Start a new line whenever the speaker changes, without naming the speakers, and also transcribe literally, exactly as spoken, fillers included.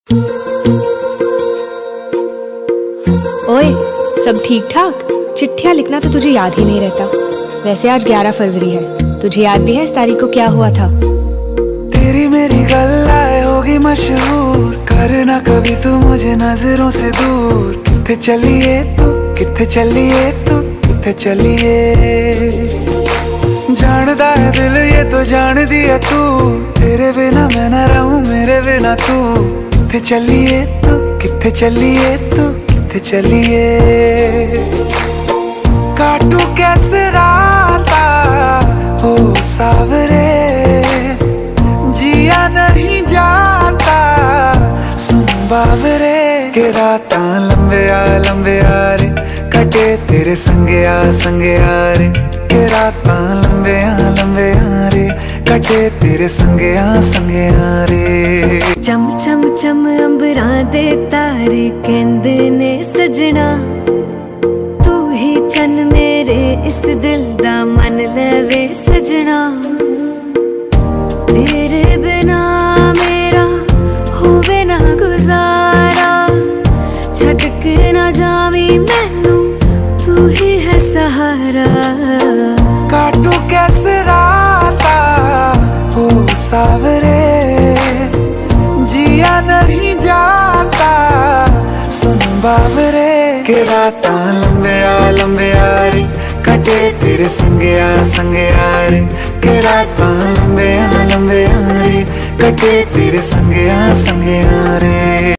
ओए, सब ठीक ठाक? चिट्ठियाँ लिखना तो तुझे याद ही नहीं रहता। वैसे आज ग्यारह फरवरी है, तुझे याद भी है इस तारीख को क्या हुआ था?
तेरी मेरी गल्लाए होगी मशहूर, करना कभी तू मुझे नजरों से दूर। किथे चलिए तू, किथे चलिए तू, किथे चलिए। जानदा है दिल ये तो जान दिया तू, तेरे बिना मैं न रहूं मेरे बिना तू। किथे चलिए तू, किथे चलिए तू, किथे चलिए। काटू कैसे राता हो सावरे, जिया नहीं जाता सुन बावरे। के राता लंबे आ लंबे आ रे, कटे तेरे संगे आ संगे आ रे। के राता लंबे आ लंबे आ रे, कटे तेरे संगे आ संगे आ रे।
चम चम चम अंबरां दे तारे कहंदे ने सजना, तू ही चन मेरे इस दिल दा मन लवे सजना। तेरे बिना मेरा होवे ना गुजारा, छड़ के ना जावी मैनू तू ही है सहारा।
काटू कैसे राता हो सावरे, जिया नहीं जाता सुन बावरे। के राता लंबे आ लंबे आ रे, कटे तेरे संगे आ संगे आ रे। के राता लंबे आ लंबे आ रे, कटे तेरे संगे आ संगे आ रे।